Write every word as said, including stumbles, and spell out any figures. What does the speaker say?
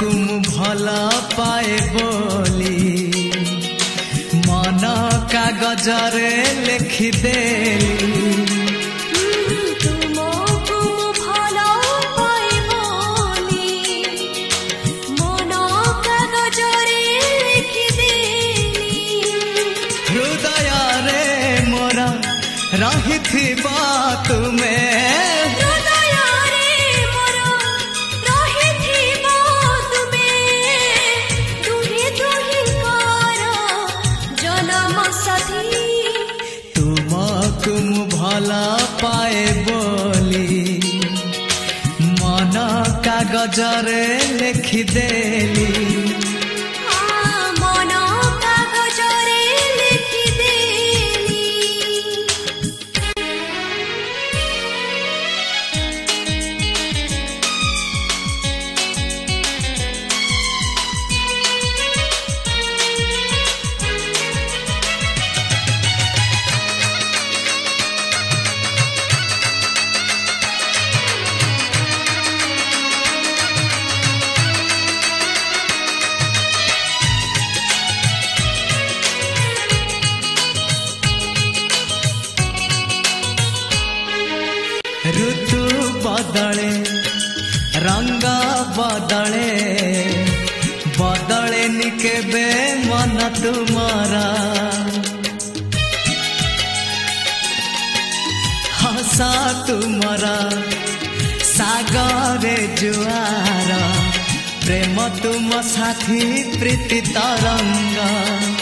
तुमको भला पाए बोली मन कागजरे लिखिदेली। तुमको भला पाए बोली मन कागजरे लिखिदेली। हृदय रे मोरा रहिथिबा तुमे तुम भला पाए बोली मन कागजरे लिखिदेली। ऋतु बदले रंग बदले बदले निकेबे मन तुम्हारा। हसा तुम्हारा सागरे जुआर प्रेम तुम साथी प्रीति तरंग।